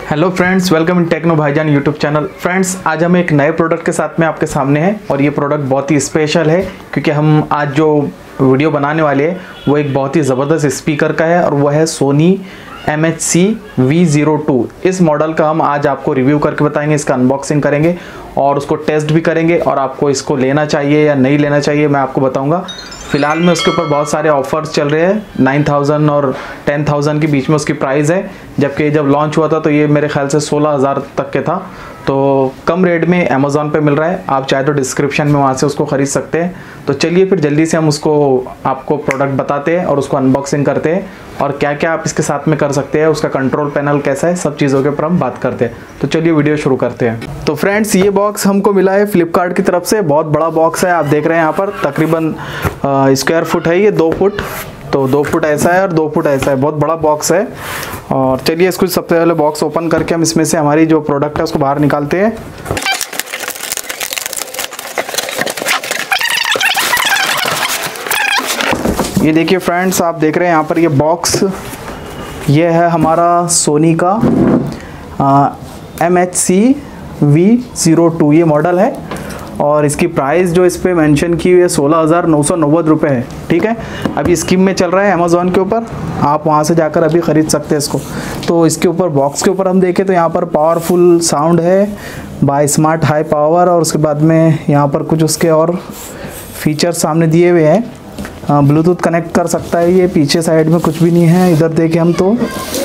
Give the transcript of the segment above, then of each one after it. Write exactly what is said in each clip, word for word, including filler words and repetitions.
Hello friends, welcome in Techno Bhaijaan YouTube channel. Friends, आज हम एक नए प्रोडक्ट के साथ में आपके सामने हैं और ये प्रोडक्ट बहुत ही स्पेशल है क्योंकि हम आज जो वीडियो बनाने वाले हैं वो एक बहुत ही ज़बरदस्त स्पीकर का है और वो है Sony M H C V zero two. इस मॉडल का हम आज आपको रिव्यू करके बताएंगे, इसका अनबॉक्सिंग करेंगे और उसको टेस्ट भी करेंगे और आपको इसको लेना चाहिए या नहीं लेना चाहिए मैं आपको बताऊंगा। फिलहाल में उसके ऊपर बहुत सारे ऑफर्स चल रहे हैं, नाइन थाउजेंड और टेन थाउजेंड के बीच में उसकी प्राइस है, जबकि जब लॉन्च हुआ था तो ये मेरे ख्याल से सोलह हज़ार तक के था। तो कम रेट में अमेज़ॉन पे मिल रहा है, आप चाहे तो डिस्क्रिप्शन में वहाँ से उसको ख़रीद सकते हैं। तो चलिए फिर जल्दी से हम उसको आपको प्रोडक्ट बताते हैं और उसको अनबॉक्सिंग करते हैं और क्या क्या आप इसके साथ में कर सकते हैं, उसका कंट्रोल पैनल कैसा है, सब चीज़ों के ऊपर हम बात करते हैं। तो चलिए वीडियो शुरू करते हैं। तो फ्रेंड्स, ये बॉक्स हमको मिला है फ्लिपकार्ट की तरफ से, बहुत बड़ा बॉक्स है। आप देख रहे हैं यहाँ पर तकरीबन स्क्वायर फुट है, ये दो फुट तो दो फुट ऐसा है और दो फुट ऐसा है, बहुत बड़ा बॉक्स है। और चलिए इसको सबसे पहले बॉक्स ओपन करके हम इसमें से हमारी जो प्रोडक्ट है उसको बाहर निकालते हैं। ये देखिए फ्रेंड्स, आप देख रहे हैं यहाँ पर ये बॉक्स, ये है हमारा सोनी का M H C V zero two ये मॉडल है और इसकी प्राइस जो इस पर मेंशन की हुई है सोलह हज़ार नौ सौ नब्बे रुपये है। ठीक है, अभी स्कीम में चल रहा है अमेज़ॉन के ऊपर, आप वहाँ से जाकर अभी ख़रीद सकते हैं इसको। तो इसके ऊपर बॉक्स के ऊपर हम देखें तो यहाँ पर पावरफुल साउंड है, बाय स्मार्ट हाई पावर, और उसके बाद में यहाँ पर कुछ उसके और फीचर्स सामने दिए हुए हैं। ब्लूटूथ कनेक्ट कर सकता है ये, पीछे साइड में कुछ भी नहीं है। इधर देखें हम तो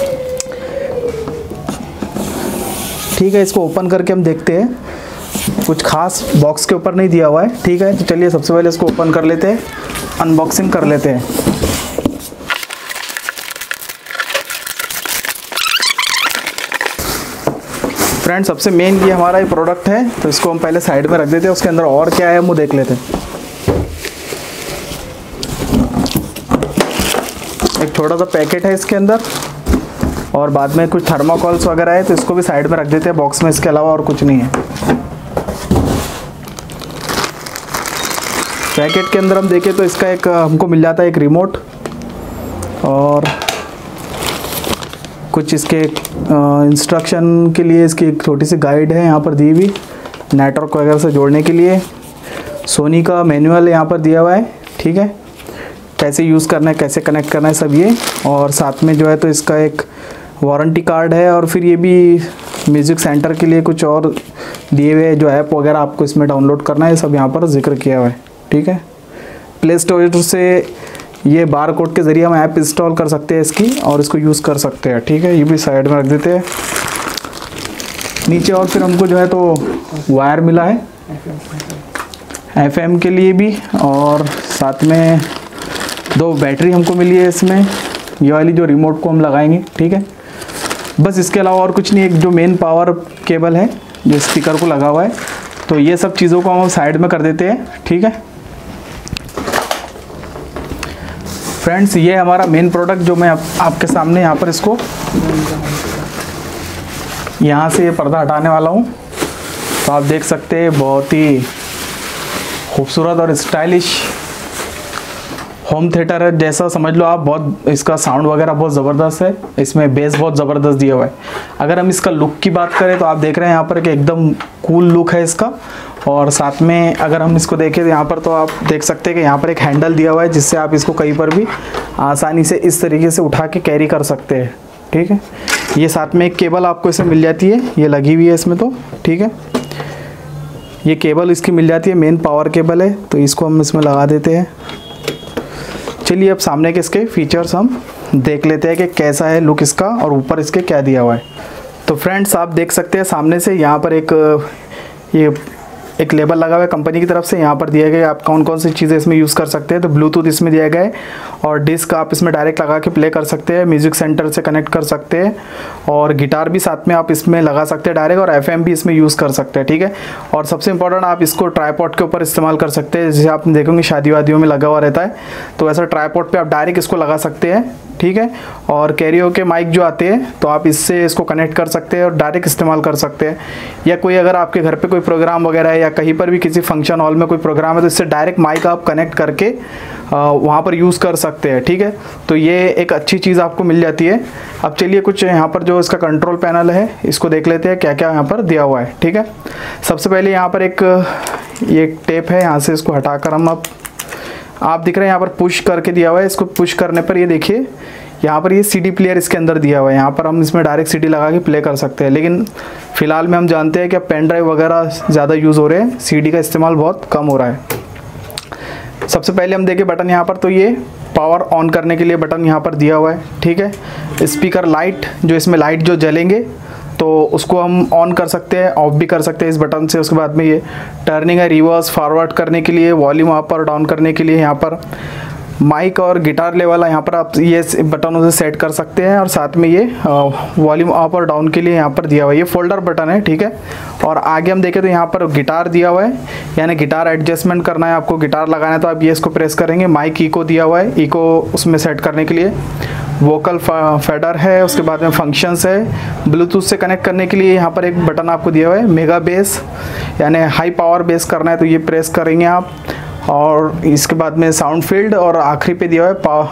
ठीक है, इसको ओपन करके हम देखते हैं, कुछ खास बॉक्स के ऊपर नहीं दिया हुआ है। ठीक है, तो चलिए सबसे पहले इसको ओपन कर लेते हैं, अनबॉक्सिंग कर लेते हैं। फ्रेंड्स, सबसे मेन ये हमारा ये प्रोडक्ट है, तो इसको हम पहले साइड में रख देते हैं, उसके अंदर और क्या है वो देख लेते हैं। एक छोटा सा पैकेट है इसके अंदर और बाद में कुछ थर्माकोल्स वगैरह है, तो इसको भी साइड में रख देते हैं बॉक्स में, इसके अलावा और कुछ नहीं है। पैकेट के अंदर हम देखें तो इसका एक हमको मिल जाता है एक रिमोट और कुछ इसके इंस्ट्रक्शन के लिए इसकी एक छोटी सी गाइड है यहाँ पर दी हुई, नेटवर्क वगैरह से जोड़ने के लिए। सोनी का मैनुअल यहाँ पर दिया हुआ है, ठीक है, कैसे यूज़ करना है, कैसे कनेक्ट करना है सब ये। और साथ में जो है तो इसका एक वारंटी कार्ड है और फिर ये भी म्यूज़िक सेंटर के लिए कुछ और दिए हुए जो ऐप वगैरह आपको इसमें डाउनलोड करना है, सब यहाँ पर जिक्र किया हुआ है। ठीक है, प्ले स्टोर से ये बार कोड के ज़रिए हम ऐप इंस्टॉल कर सकते हैं इसकी और इसको यूज़ कर सकते हैं। ठीक है, ये भी साइड में रख देते हैं नीचे। और फिर हमको जो है तो वायर मिला है एफ एम के लिए भी, और साथ में दो बैटरी हमको मिली है इसमें, ये वाली जो रिमोट को हम लगाएंगे। ठीक है, बस इसके अलावा और कुछ नहीं। एक जो मेन पावर केबल है जो स्पीकर को लगा हुआ है, तो ये सब चीज़ों को हम साइड में कर देते हैं। ठीक है फ्रेंड्स, ये हमारा मेन प्रोडक्ट जो मैं आप, आपके सामने यहाँ पर इसको यहाँ से ये पर्दा हटाने वाला हूँ, तो आप देख सकते हैं बहुत ही खूबसूरत और स्टाइलिश होम थिएटर है जैसा समझ लो आप। बहुत इसका साउंड वगैरह बहुत ज़बरदस्त है, इसमें बेस बहुत ज़बरदस्त दिया हुआ है। अगर हम इसका लुक की बात करें तो आप देख रहे हैं यहाँ पर कि एकदम कूल लुक है इसका। और साथ में अगर हम इसको देखें तो यहाँ पर तो आप देख सकते हैं कि यहाँ पर एक हैंडल दिया हुआ है जिससे आप इसको कहीं पर भी आसानी से इस तरीके से उठा के कैरी कर सकते हैं। ठीक है, ये साथ में एक केबल आपको इसमें मिल जाती है, ये लगी हुई है इसमें तो। ठीक है, ये केबल इसकी मिल जाती है, मेन पावर केबल है, तो इसको हम इसमें लगा देते हैं। चलिए अब सामने के इसके फीचर्स हम देख लेते हैं कि कैसा है लुक इसका और ऊपर इसके क्या दिया हुआ है। तो फ्रेंड्स, आप देख सकते हैं सामने से यहाँ पर एक ये एक लेबल लगा हुआ है कंपनी की तरफ से, यहाँ पर दिया गया आप कौन कौन सी चीज़ें इसमें यूज़ कर सकते हैं। तो ब्लूटूथ इसमें दिया गया है और डिस्क आप इसमें डायरेक्ट लगा के प्ले कर सकते हैं, म्यूज़िक सेंटर से कनेक्ट कर सकते हैं और गिटार भी साथ में आप इसमें लगा सकते हैं डायरेक्ट, और एफएम भी इसमें यूज़ कर सकते हैं। ठीक है, और सबसे इंपॉर्टेंट आप इसको ट्राईपॉड के ऊपर इस्तेमाल कर सकते हैं, जैसे आप देखेंगे शादी वादियों में लगा हुआ रहता है, तो ऐसा ट्राईपॉड पर आप डायरेक्ट इसको लगा सकते हैं। ठीक है, और कैरियोके माइक जो आते हैं तो आप इससे इसको कनेक्ट कर सकते हैं और डायरेक्ट इस्तेमाल कर सकते हैं। या कोई अगर आपके घर पे कोई प्रोग्राम वगैरह है या या कहीं पर भी किसी फंक्शन हॉल में कोई प्रोग्राम है तो इससे डायरेक्ट माइक आप कनेक्ट करके वहाँ पर यूज़ कर सकते हैं, ठीक है। तो ये एक अच्छी चीज़ आपको मिल जाती है। अब चलिए कुछ यहाँ पर जो इसका कंट्रोल पैनल है इसको देख लेते हैं क्या क्या यहाँ पर दिया हुआ है, ठीक है। सबसे पहले यहाँ पर एक ये एक टेप है, यहाँ से इसको हटाकर हम अब आप दिख रहे हैं यहाँ पर पुश करके दिया हुआ है। इसको पुश करने पर ये देखिए यहाँ पर ये सीडी प्लेयर इसके अंदर दिया हुआ है। यहाँ पर हम इसमें डायरेक्ट सीडी लगा के प्ले कर सकते हैं, लेकिन फ़िलहाल में हम जानते हैं कि अब पेन ड्राइव वगैरह ज़्यादा यूज़ हो रहे हैं, सीडी का इस्तेमाल बहुत कम हो रहा है। सबसे पहले हम देखें बटन यहाँ पर, तो ये पावर ऑन करने के लिए बटन यहाँ पर दिया हुआ है, ठीक है। स्पीकर लाइट, जो इसमें लाइट जो जलेंगे तो उसको हम ऑन कर सकते हैं, ऑफ भी कर सकते हैं इस बटन से। उसके बाद में ये टर्निंग है, रिवर्स फॉरवर्ड करने के लिए, वॉल्यूम अप और डाउन करने के लिए यहाँ पर माइक और गिटार लेवल यहाँ पर आप ये बटनों से सेट कर सकते हैं। और साथ में ये वॉल्यूम अप और डाउन के लिए यहाँ पर दिया हुआ है, ये फोल्डर बटन है, ठीक है। और आगे हम देखें तो यहाँ पर गिटार दिया हुआ है, यानी गिटार एडजस्टमेंट करना है आपको, गिटार लगाना है तो आप ये इसको प्रेस करेंगे। माइक इको दिया हुआ है, इको उसमें सेट करने के लिए। वोकल फेडर है, उसके बाद में फंक्शंस है। ब्लूटूथ से कनेक्ट करने के लिए यहाँ पर एक बटन आपको दिया हुआ है, मेगा बेस, यानी हाई पावर बेस करना है तो ये प्रेस करेंगे आप। और इसके बाद में साउंड फील्ड, और आखिरी पे दिया हुआ है पा,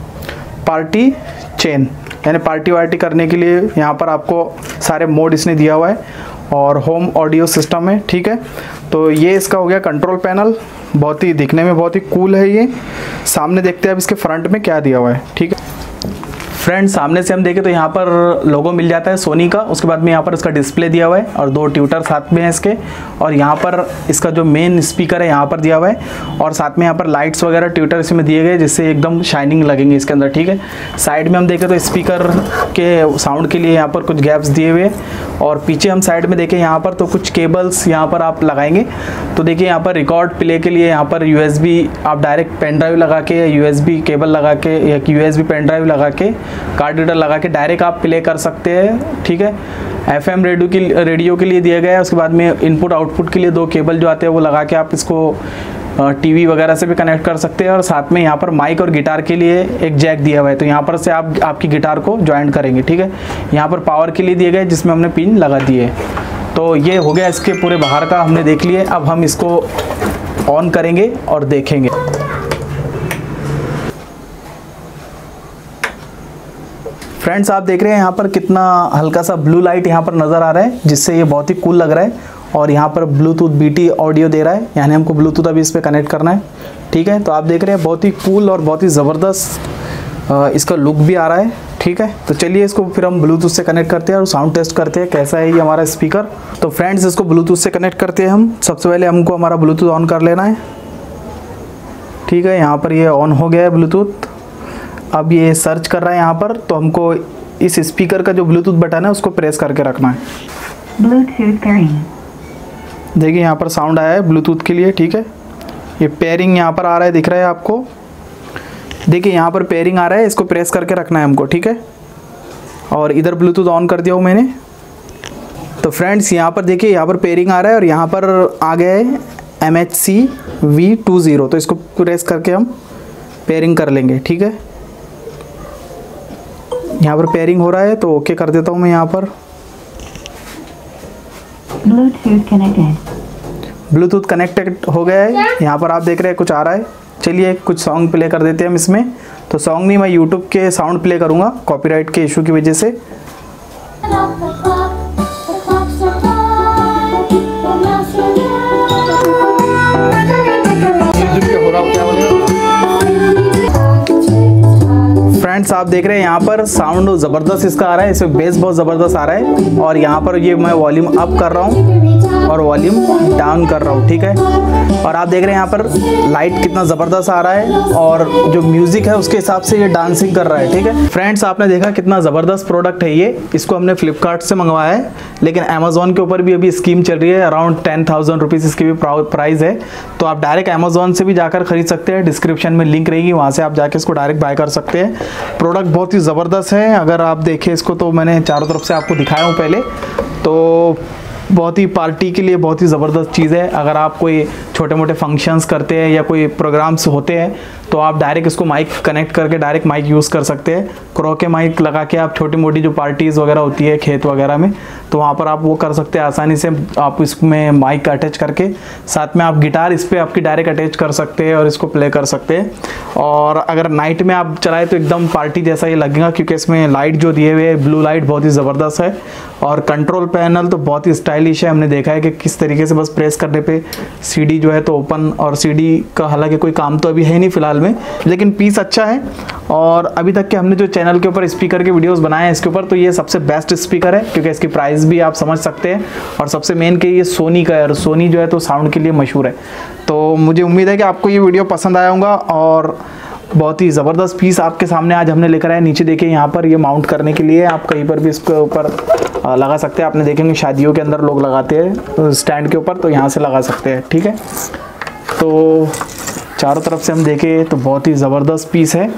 पार्टी चेन, यानी पार्टी वार्टी करने के लिए यहाँ पर आपको सारे मोड इसने दिया हुआ है। और होम ऑडियो सिस्टम है, ठीक है। तो ये इसका हो गया कंट्रोल पैनल, बहुत ही दिखने में बहुत ही कूल है ये। सामने देखते हैं अब इसके फ्रंट में क्या दिया हुआ है, ठीक है। फ्रेंड्स सामने से हम देखें तो यहाँ पर लोगो मिल जाता है सोनी का। उसके बाद में यहाँ पर इसका डिस्प्ले दिया हुआ है और दो ट्यूटर साथ में हैं इसके। और यहाँ पर इसका जो मेन स्पीकर है यहाँ पर दिया हुआ है, और साथ में यहाँ पर लाइट्स वगैरह ट्यूटर इसमें दिए गए जिससे एकदम शाइनिंग लगेंगे इसके अंदर, ठीक है। साइड में हम देखें तो स्पीकर के साउंड के लिए यहाँ पर कुछ गैप्स दिए हुए, और पीछे हम साइड में देखें यहाँ पर तो कुछ केबल्स यहाँ पर आप लगाएंगे। तो देखिए यहाँ पर रिकॉर्ड प्ले के लिए यहाँ पर यूएसबी आप डायरेक्ट पेन ड्राइव लगा के, यूएसबी केबल लगा के या यूएसबी पेन ड्राइव लगा के, कार्ड रीडर लगा के डायरेक्ट आप प्ले कर सकते हैं, ठीक है। एफएम रेडियो की रेडियो के लिए दिया गया है। उसके बाद में इनपुट आउटपुट के लिए दो केबल जो आते हैं वो लगा के आप इसको टीवी वगैरह से भी कनेक्ट कर सकते हैं। और साथ में यहाँ पर माइक और गिटार के लिए एक जैक दिया हुआ है, तो यहाँ पर से आप आपकी गिटार को ज्वाइन करेंगे, ठीक है। यहाँ पर पावर के लिए दिए गए जिसमें हमने पिन लगा दिए। तो ये हो गया इसके पूरे बाहर का हमने देख लिए। अब हम इसको ऑन करेंगे और देखेंगे। फ्रेंड्स आप देख रहे हैं यहाँ पर कितना हल्का सा ब्लू लाइट यहाँ पर नज़र आ रहा है, जिससे ये बहुत ही कूल लग रहा है। और यहाँ पर ब्लूटूथ बीटी ऑडियो दे रहा है, यानी हमको ब्लूटूथ अभी इस पर कनेक्ट करना है, ठीक है। तो आप देख रहे हैं बहुत ही कूल और बहुत ही ज़बरदस्त इसका लुक भी आ रहा है, ठीक है। तो चलिए इसको फिर हम ब्लूटूथ से कनेक्ट करते हैं और साउंड टेस्ट करते हैं कैसा है ये हमारा स्पीकर। तो फ्रेंड्स इसको ब्लूटूथ से कनेक्ट करते हैं हम। सबसे पहले हमको हमारा ब्लूटूथ ऑन कर लेना है, ठीक है। यहाँ पर ये ऑन हो गया है ब्लूटूथ। अब ये सर्च कर रहा है यहाँ पर, तो हमको इस स्पीकर का जो ब्लूटूथ बटन है उसको प्रेस करके रखना है। ब्लूटूथ पेयरिंग, देखिए यहाँ पर साउंड आया है ब्लूटूथ के लिए, ठीक है। ये पेयरिंग यहाँ पर आ रहा है, दिख रहा है आपको, देखिए यहाँ पर पेयरिंग आ रहा है, इसको प्रेस करके रखना है हमको, ठीक है। और इधर ब्लूटूथ ऑन कर दिया हूँ मैंने। तो फ्रेंड्स यहाँ पर देखिए यहाँ पर पेयरिंग आ रहा है और यहाँ पर आ गया है M H C V two zero. तो इसको प्रेस करके हम पेयरिंग कर लेंगे, ठीक है। यहाँ पर पेयरिंग हो रहा है तो ओके कर देता हूँ मैं यहाँ पर। ब्लूटूथ कनेक्टेड, ब्लूटूथ कनेक्टेड हो गया है। यहाँ पर आप देख रहे हैं कुछ आ रहा है। चलिए कुछ सॉन्ग प्ले कर देते हैं हम इसमें। तो सॉन्ग नहीं, मैं यूट्यूब के साउंड प्ले करूँगा कॉपीराइट के इशू की वजह से। फ्रेंड्स आप देख रहे हैं यहाँ पर साउंड ज़बरदस्त इसका आ रहा है, इसमें बेस बहुत ज़बरदस्त आ रहा है। और यहाँ पर ये मैं वॉल्यूम अप कर रहा हूँ और वॉल्यूम डाउन कर रहा हूँ, ठीक है। और आप देख रहे हैं यहाँ पर लाइट कितना ज़बरदस्त आ रहा है और जो म्यूज़िक है उसके हिसाब से ये डांसिंग कर रहा है, ठीक है। फ्रेंड्स आपने देखा कितना ज़बरदस्त प्रोडक्ट है ये। इसको हमने फ्लिपकार्ट से मंगवाया है, लेकिन अमेज़ॉन के ऊपर भी अभी स्कीम चल रही है, अराउंड टेन थाउजेंड रुपीज़ इसकी भी प्राइस है। तो आप डायरेक्ट अमेज़ॉन से भी जाकर खरीद सकते हैं, डिस्क्रिप्शन में लिंक रहेगी, वहाँ से आप जाके इसको डायरेक्ट बाय कर सकते हैं। प्रोडक्ट बहुत ही ज़बरदस्त है। अगर आप देखें इसको तो मैंने चारों तरफ से आपको दिखाया हूँ पहले, तो बहुत ही पार्टी के लिए बहुत ही ज़बरदस्त चीज़ है। अगर आप कोई छोटे मोटे फंक्शंस करते हैं या कोई प्रोग्राम्स होते हैं तो आप डायरेक्ट इसको माइक कनेक्ट करके डायरेक्ट माइक यूज़ कर सकते हैं। क्रो के माइक लगा के आप छोटी मोटी जो पार्टीज़ वगैरह होती है खेत वगैरह में, तो वहाँ पर आप वो कर सकते हैं आसानी से। आप इसमें माइक अटैच करके साथ में आप गिटार इस पर आपकी डायरेक्ट अटैच कर सकते हैं और इसको प्ले कर सकते हैं। और अगर नाइट में आप चलाए तो एकदम पार्टी जैसा ही लगेगा, क्योंकि इसमें लाइट जो दिए हुए हैं ब्लू लाइट बहुत ही ज़बरदस्त है। और कंट्रोल पैनल तो बहुत ही स्टाइलिश है। हमने देखा है कि किस तरीके से बस प्रेस करने पे सीडी जो है तो ओपन, और सीडी का हालांकि कोई काम तो अभी है नहीं फिलहाल में, लेकिन पीस अच्छा है। और अभी तक के हमने जो चैनल के ऊपर स्पीकर के वीडियोस बनाए हैं इसके ऊपर, तो ये सबसे बेस्ट स्पीकर है, क्योंकि इसकी प्राइस भी आप समझ सकते हैं। और सबसे मेन कि ये सोनी का है, और सोनी जो है तो साउंड के लिए मशहूर है। तो मुझे उम्मीद है कि आपको ये वीडियो पसंद आया होगा। और बहुत ही ज़बरदस्त पीस आपके सामने आज हमने लेकर आए। नीचे देखिए यहाँ पर ये माउंट करने के लिए आप कहीं पर भी इसके ऊपर लगा सकते हैं। आपने देखेंगे शादियों के अंदर लोग लगाते हैं स्टैंड के ऊपर, तो यहाँ से लगा सकते हैं। ठीक है, तो चारों तरफ से हम देखें तो बहुत ही ज़बरदस्त पीस है।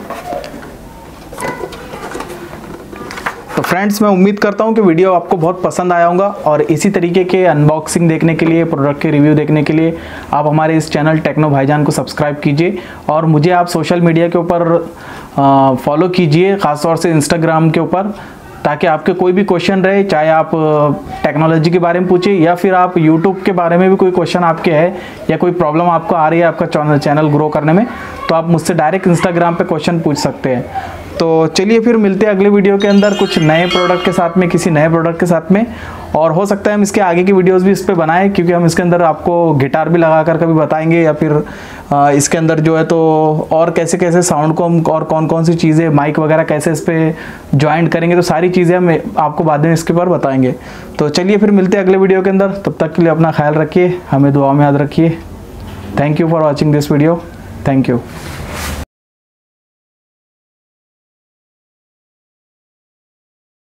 तो फ्रेंड्स, मैं उम्मीद करता हूँ कि वीडियो आपको बहुत पसंद आया होगा। और इसी तरीके के अनबॉक्सिंग देखने के लिए, प्रोडक्ट के रिव्यू देखने के लिए आप हमारे इस चैनल टेक्नो भाईजान को सब्सक्राइब कीजिए। और मुझे आप सोशल मीडिया के ऊपर फॉलो कीजिए, ख़ासतौर से इंस्टाग्राम के ऊपर, ताकि आपके कोई भी क्वेश्चन रहे, चाहे आप टेक्नोलॉजी के बारे में पूछिए या फिर आप यूट्यूब के बारे में भी कोई क्वेश्चन आपके है या कोई प्रॉब्लम आपको आ रही है आपका चैनल ग्रो करने में, तो आप मुझसे डायरेक्ट इंस्टाग्राम पे क्वेश्चन पूछ सकते हैं। तो चलिए फिर मिलते हैं अगले वीडियो के अंदर कुछ नए प्रोडक्ट के साथ में, किसी नए प्रोडक्ट के साथ में। और हो सकता है हम इसके आगे की वीडियोस भी इस पे बनाएं, क्योंकि हम इसके अंदर आपको गिटार भी लगा कर कभी बताएंगे, या फिर इसके अंदर जो है तो और कैसे कैसे साउंड को हम, और कौन कौन सी चीज़ें, माइक वगैरह कैसे इस पर ज्वाइंट करेंगे, तो सारी चीज़ें हम आपको बाद में इसके ऊपर बताएंगे। तो चलिए फिर मिलते हैं अगले वीडियो के अंदर। तब तक के लिए अपना ख्याल रखिए, हमें दुआ में याद रखिए। Thank you for watching this video. Thank you.